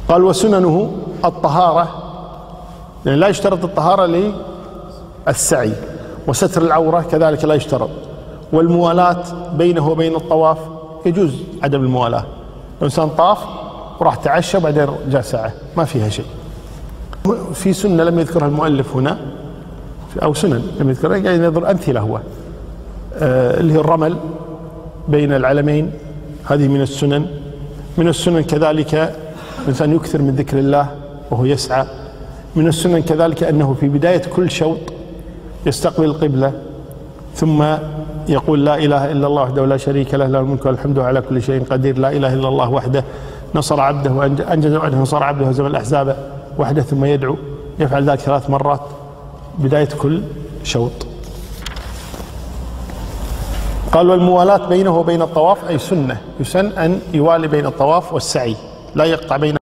قال وسننه الطهارة، لأن لا يشترط الطهارة للسعي، وستر العورة كذلك لا يشترط، والموالاة بينه وبين الطواف يجوز عدم الموالاة. لو إنسان طاف وراح تعشى وبعدين جاء ساعة ما فيها شيء. في سنة لم يذكرها المؤلف هنا، أو سنن لم يذكرها، يعني ينظر أمثلة هو اللي هي الرمل بين العلمين، هذه من السنن. من السنن كذلك الإنسان يكثر من ذكر الله وهو يسعى. من السنن كذلك أنه في بداية كل شوط يستقبل القبلة ثم يقول لا إله إلا الله وحده لا شريك له، له الملك والحمد على كل شيء قدير، لا إله إلا الله وحده نصر عبده وأنجز وعده، نصر عبده وهزم الأحزاب وحده، ثم يدعو. يفعل ذلك 3 مرات بداية كل شوط. قال والموالاة بينه وبين الطواف أي سنة، يسن أن يوالي بين الطواف والسعي، لا يقطع بين